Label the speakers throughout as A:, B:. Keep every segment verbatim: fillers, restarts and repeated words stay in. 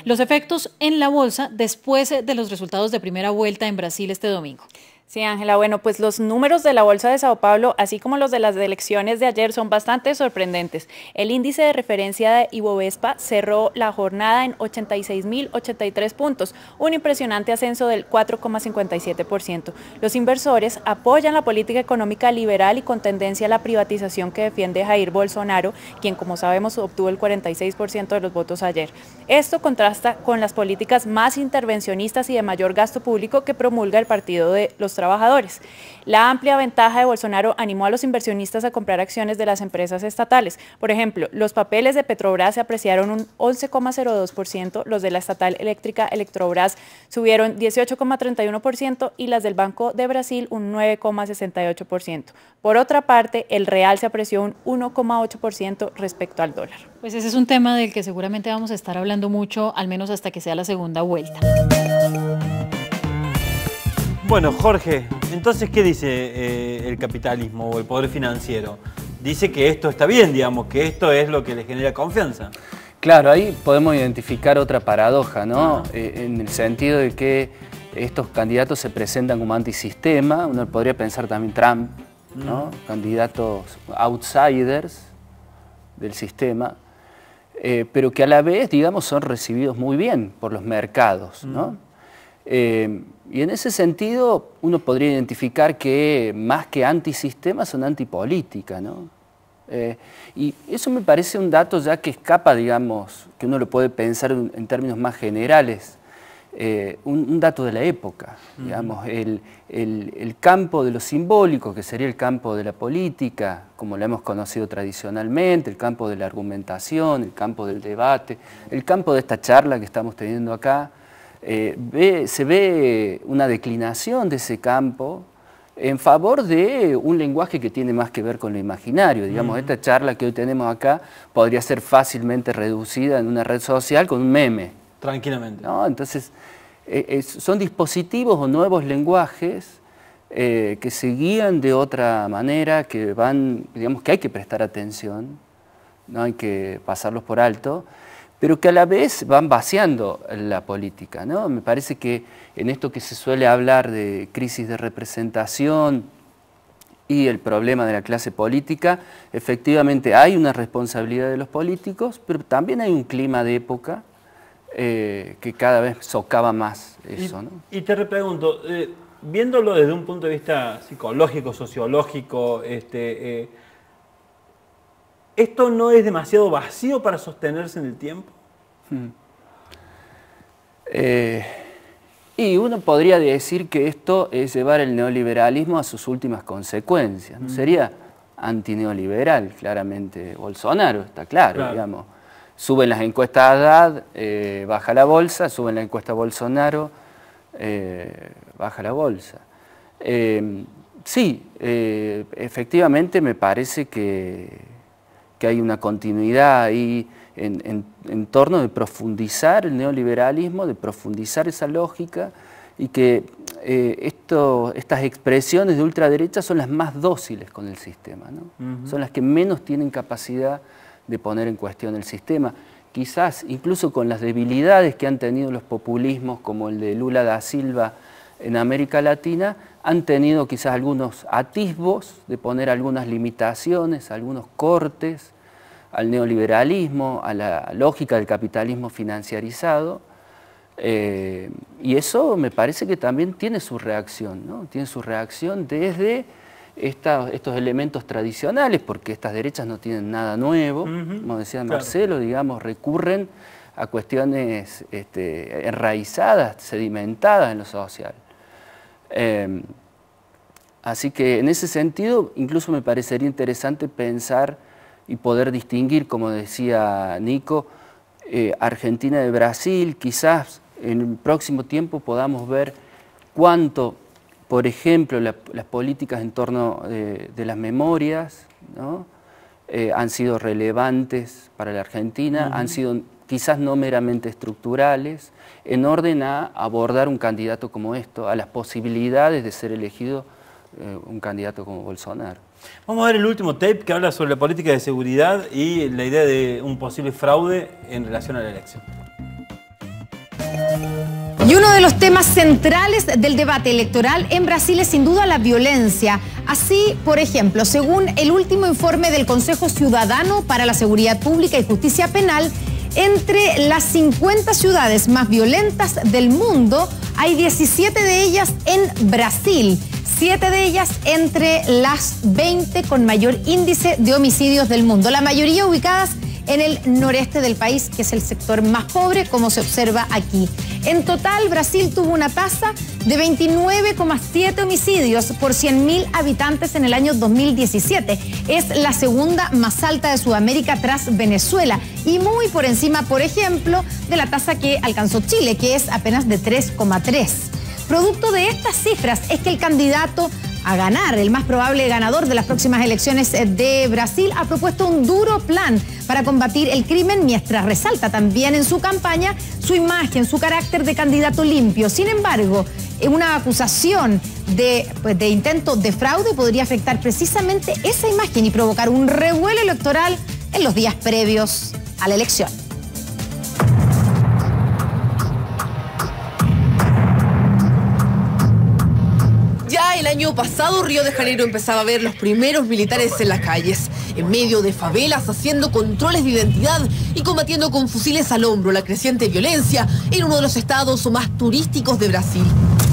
A: los efectos en la bolsa después de los resultados de primera vuelta en Brasil este domingo.
B: Sí, Ángela, bueno, pues los números de la Bolsa de Sao Paulo, así como los de las elecciones de ayer, son bastante sorprendentes. El índice de referencia de Ibovespa cerró la jornada en ochenta y seis mil ochenta y tres puntos, un impresionante ascenso del cuatro coma cincuenta y siete por ciento. Los inversores apoyan la política económica liberal y con tendencia a la privatización que defiende Jair Bolsonaro, quien, como sabemos, obtuvo el cuarenta y seis por ciento de los votos ayer. Esto contrasta con las políticas más intervencionistas y de mayor gasto público que promulga el Partido de los Trabajadores. La amplia ventaja de Bolsonaro animó a los inversionistas a comprar acciones de las empresas estatales. Por ejemplo, los papeles de Petrobras se apreciaron un once coma cero dos por ciento, los de la estatal eléctrica Eletrobras subieron dieciocho coma treinta y uno por ciento y las del Banco de Brasil un nueve coma sesenta y ocho por ciento. Por otra parte, el real se apreció un uno coma ocho por ciento respecto al dólar.
A: Pues ese es un tema del que seguramente vamos a estar hablando mucho, al menos hasta que sea la segunda vuelta.
C: Bueno, Jorge, entonces, ¿qué dice eh, el capitalismo o el poder financiero? Dice que esto está bien, digamos, que esto es lo que le genera confianza.
D: Claro, ahí podemos identificar otra paradoja, ¿no? Eh, en el sentido de que estos candidatos se presentan como antisistema, uno podría pensar también Trump, ¿no? Mm. Candidatos outsiders del sistema, eh, pero que a la vez, digamos, son recibidos muy bien por los mercados, ¿no? Mm. Eh, y en ese sentido uno podría identificar que más que antisistema son antipolítica, ¿no? Eh, y eso me parece un dato ya que escapa, digamos, que uno lo puede pensar en, en términos más generales, eh, un, un dato de la época, uh-huh. digamos, el, el, el campo de lo simbólico, que sería el campo de la política, como lo hemos conocido tradicionalmente, el campo de la argumentación, el campo del debate, el campo de esta charla que estamos teniendo acá. Eh, ve, se ve una declinación de ese campo en favor de un lenguaje que tiene más que ver con lo imaginario. Digamos, uh-huh. esta charla que hoy tenemos acá podría ser fácilmente reducida en una red social con un meme.
C: Tranquilamente.
D: ¿No? Entonces, eh, eh, son dispositivos o nuevos lenguajes eh, que se guían de otra manera, que van, digamos, que hay que prestar atención, no hay que pasarlos por alto, pero que a la vez van vaciando la política, ¿no? Me parece que en esto que se suele hablar de crisis de representación y el problema de la clase política, efectivamente hay una responsabilidad de los políticos, pero también hay un clima de época eh, que cada vez socava más eso,
C: y,
D: ¿no?
C: Y te repregunto, eh, viéndolo desde un punto de vista psicológico, sociológico, este... Eh, ¿esto no es demasiado vacío para sostenerse en el tiempo? Hmm.
D: Eh, y uno podría decir que esto es llevar el neoliberalismo a sus últimas consecuencias, ¿no? Hmm. Sería antineoliberal, claramente. Bolsonaro, está claro, claro. digamos. Suben las encuestas Haddad, eh, baja la bolsa, suben la encuesta Bolsonaro, eh, baja la bolsa. Eh, sí, eh, efectivamente me parece que... que hay una continuidad ahí en, en, en torno de profundizar el neoliberalismo, de profundizar esa lógica y que eh, esto, estas expresiones de ultraderecha son las más dóciles con el sistema, ¿no? Uh-huh. Son las que menos tienen capacidad de poner en cuestión el sistema. Quizás incluso con las debilidades que han tenido los populismos como el de Lula da Silva en América Latina, han tenido quizás algunos atisbos de poner algunas limitaciones, algunos cortes al neoliberalismo, a la lógica del capitalismo financiarizado, eh, y eso me parece que también tiene su reacción, ¿no? Tiene su reacción desde esta, estos elementos tradicionales, porque estas derechas no tienen nada nuevo, uh-huh. como decía Marcelo, claro. digamos, recurren a cuestiones este, enraizadas, sedimentadas en lo social. Eh, así que en ese sentido incluso me parecería interesante pensar y poder distinguir, como decía Nico, eh, Argentina de Brasil. Quizás en el próximo tiempo podamos ver cuánto, por ejemplo, la, las políticas en torno de, de las memorias, ¿no? eh, han sido relevantes para la Argentina, uh-huh. han sido quizás no meramente estructurales, en orden a abordar un candidato como esto, a las posibilidades de ser elegido eh, un candidato como Bolsonaro.
C: Vamos a ver el último tape que habla sobre la política de seguridad y la idea de un posible fraude en relación a la elección.
E: uno de los temas centrales del debate electoral en Brasil es sin duda la violencia. Así, por ejemplo, según el último informe del Consejo Ciudadano para la Seguridad Pública y Justicia Penal, entre las cincuenta ciudades más violentas del mundo, hay diecisiete de ellas en Brasil, siete de ellas entre las veinte con mayor índice de homicidios del mundo, la mayoría ubicadas en el noreste del país, que es el sector más pobre, como se observa aquí. En total, Brasil tuvo una tasa de veintinueve coma siete homicidios por cien mil habitantes en el año dos mil diecisiete. Es la segunda más alta de Sudamérica tras Venezuela y muy por encima, por ejemplo, de la tasa que alcanzó Chile, que es apenas de tres coma tres. Producto de estas cifras es que el candidato a ganar, el más probable ganador de las próximas elecciones de Brasil, ha propuesto un duro plan para combatir el crimen, mientras resalta también en su campaña su imagen, su carácter de candidato limpio. Sin embargo, una acusación de, pues, de intento de fraude podría afectar precisamente esa imagen y provocar un revuelo electoral en los días previos a la elección.
F: El año pasado, Río de Janeiro empezaba a ver los primeros militares en las calles, en medio de favelas, haciendo controles de identidad y combatiendo con fusiles al hombro la creciente violencia en uno de los estados más turísticos de Brasil.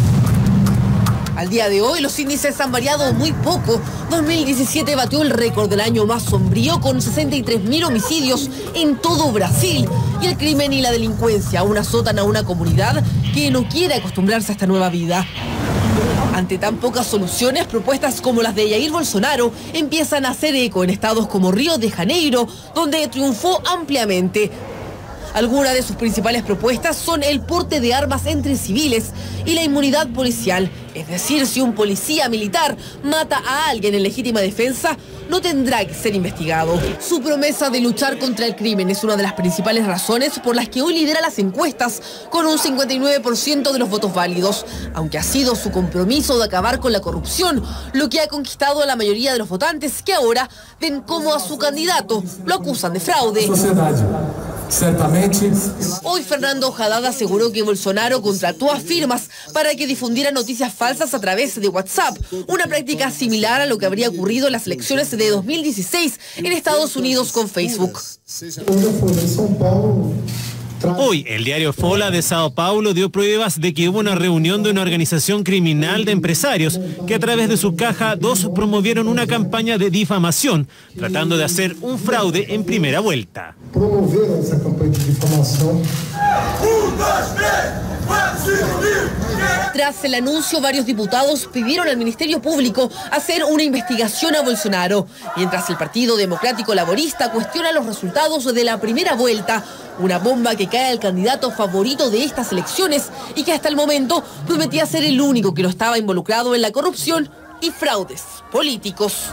F: Al día de hoy, los índices han variado muy poco. dos mil diecisiete batió el récord del año más sombrío con sesenta y tres mil homicidios en todo Brasil. Y el crimen y la delincuencia aún azotan a una comunidad que no quiere acostumbrarse a esta nueva vida. Ante tan pocas soluciones, propuestas como las de Jair Bolsonaro empiezan a hacer eco en estados como Río de Janeiro, donde triunfó ampliamente. Algunas de sus principales propuestas son el porte de armas entre civiles y la inmunidad policial. Es decir, si un policía militar mata a alguien en legítima defensa, no tendrá que ser investigado. Su promesa de luchar contra el crimen es una de las principales razones por las que hoy lidera las encuestas con un cincuenta y nueve por ciento de los votos válidos, aunque ha sido su compromiso de acabar con la corrupción lo que ha conquistado a la mayoría de los votantes, que ahora ven cómo a su candidato lo acusan de fraude. Hoy Fernando Haddad aseguró que Bolsonaro contrató a firmas para que difundieran noticias falsas a través de WhatsApp, una práctica similar a lo que habría ocurrido en las elecciones de dos mil dieciséis en Estados Unidos con Facebook.
G: Hoy, el diario Folha de Sao Paulo dio pruebas de que hubo una reunión de una organización criminal de empresarios que a través de su caja dos promovieron una campaña de difamación, tratando de hacer un fraude en primera vuelta.
H: Promovieron esa campaña de difamación.
F: Tras el anuncio, varios diputados pidieron al Ministerio Público hacer una investigación a Bolsonaro, mientras el Partido Democrático Laborista cuestiona los resultados de la primera vuelta, una bomba que cae al candidato favorito de estas elecciones y que hasta el momento prometía ser el único que no estaba involucrado en la corrupción y fraudes políticos.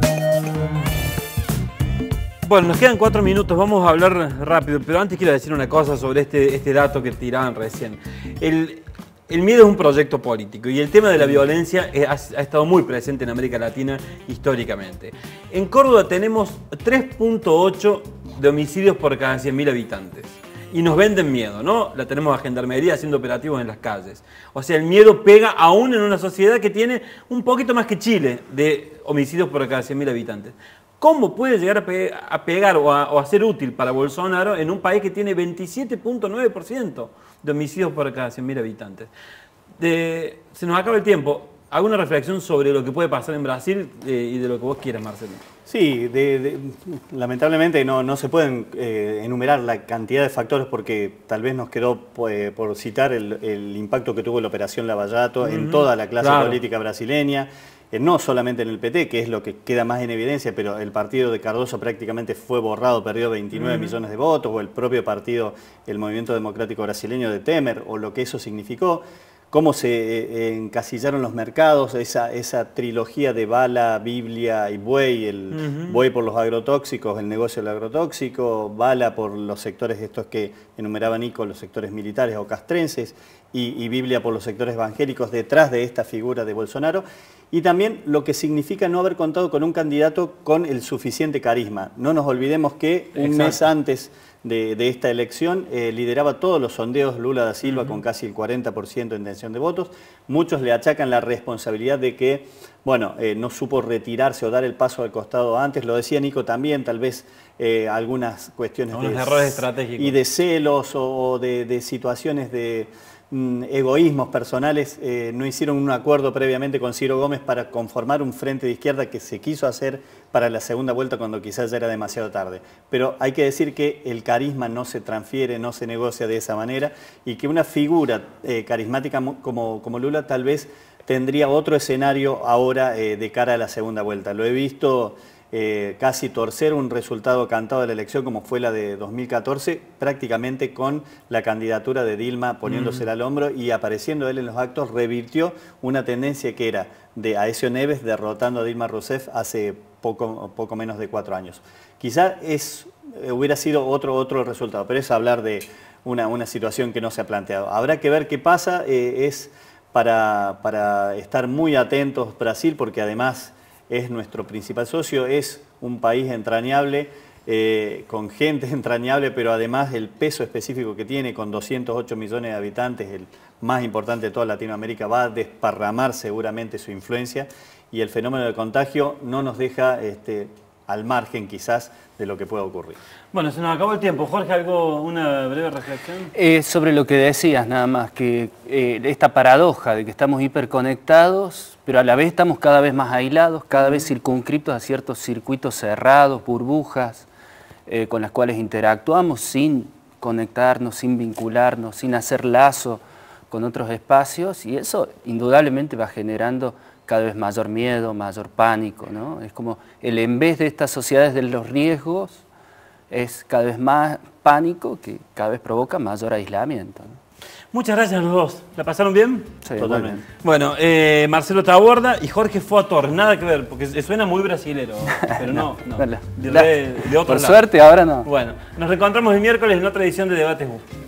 C: Bueno, nos quedan cuatro minutos, vamos a hablar rápido, pero antes quiero decir una cosa sobre este, este dato que tiraban recién. El, el miedo es un proyecto político y el tema de la violencia es, ha, ha estado muy presente en América Latina históricamente. En Córdoba tenemos tres punto ocho de homicidios por cada cien mil habitantes. Y nos venden miedo, ¿no? La tenemos a Gendarmería haciendo operativos en las calles. O sea, el miedo pega aún en una sociedad que tiene un poquito más que Chile de homicidios por cada cien mil habitantes. ¿Cómo puede llegar a, pe a pegar o a, o a ser útil para Bolsonaro en un país que tiene veintisiete punto nueve por ciento de homicidios por cada cien mil habitantes? De, se nos acaba el tiempo. Hago una reflexión sobre lo que puede pasar en Brasil eh, y de lo que vos quieras, Marcelo.
I: Sí, de, de, lamentablemente no, no se pueden eh, enumerar la cantidad de factores porque tal vez nos quedó eh, por citar el, el impacto que tuvo la Operación Lavallato uh-huh. en toda la clase claro. política brasileña. No solamente en el P T, que es lo que queda más en evidencia, pero el partido de Cardoso prácticamente fue borrado, perdió veintinueve uh-huh. millones de votos, o el propio partido, el Movimiento Democrático Brasileño de Temer, o lo que eso significó, cómo se eh, encasillaron los mercados, esa, esa trilogía de bala, Biblia y buey, el uh-huh. buey por los agrotóxicos, el negocio del agrotóxico, bala por los sectores estos que enumeraba Nico, los sectores militares o castrenses, y, y Biblia por los sectores evangélicos detrás de esta figura de Bolsonaro, y también lo que significa no haber contado con un candidato con el suficiente carisma. No nos olvidemos que un
C: Exacto.
I: mes antes de, de esta elección eh, lideraba todos los sondeos Lula da Silva uh-huh. con casi el cuarenta por ciento de intención de votos. Muchos le achacan la responsabilidad de que, bueno, eh, no supo retirarse o dar el paso al costado antes. Lo decía Nico también, tal vez eh, algunas cuestiones
C: Algunos
I: de
C: errores estratégicos
I: y de celos o de, de situaciones de mm, egoísmos personales eh, no hicieron un acuerdo previamente con Ciro Gómez para conformar un frente de izquierda que se quiso hacer para la segunda vuelta cuando quizás ya era demasiado tarde. Pero hay que decir que el carisma no se transfiere, no se negocia de esa manera y que una figura eh, carismática como, como Lula tal vez tendría otro escenario ahora eh, de cara a la segunda vuelta. Lo he visto eh, casi torcer un resultado cantado de la elección como fue la de dos mil catorce, prácticamente con la candidatura de Dilma poniéndosela mm. al hombro y apareciendo él en los actos, revirtió una tendencia que era de Aécio Neves derrotando a Dilma Rousseff hace poco, poco menos de cuatro años. Quizá es, eh, hubiera sido otro, otro resultado, pero es hablar de una, una situación que no se ha planteado. Habrá que ver qué pasa, eh, es para, para estar muy atentos Brasil, porque además es nuestro principal socio, es un país entrañable, eh, con gente entrañable, pero además el peso específico que tiene, con doscientos ocho millones de habitantes, el más importante de toda Latinoamérica, va a desparramar seguramente su influencia y el fenómeno de contagio no nos deja este, al margen quizás de lo que pueda ocurrir.
C: Bueno, se nos acabó el tiempo. Jorge, ¿algo, una breve reflexión?
D: Eh, sobre lo que decías nada más, que eh, esta paradoja de que estamos hiperconectados, pero a la vez estamos cada vez más aislados, cada vez circunscriptos a ciertos circuitos cerrados, burbujas, eh, con las cuales interactuamos sin conectarnos, sin vincularnos, sin hacer lazo con otros espacios, y eso indudablemente va generando cada vez mayor miedo, mayor pánico, ¿no? Es como el en vez de estas sociedades de los riesgos, es cada vez más pánico que cada vez provoca mayor aislamiento, ¿no?
C: Muchas gracias a los dos. ¿La pasaron bien?
D: Sí, totalmente.
C: Bueno, eh, Marcelo Taborda y Jorge Fuator, nada que ver, porque suena muy brasilero, pero no, no,
D: no, no.
C: De, de, de otro
D: Por
C: lado.
D: Suerte, ahora no.
C: Bueno, nos reencontramos el miércoles en otra edición de Debates U.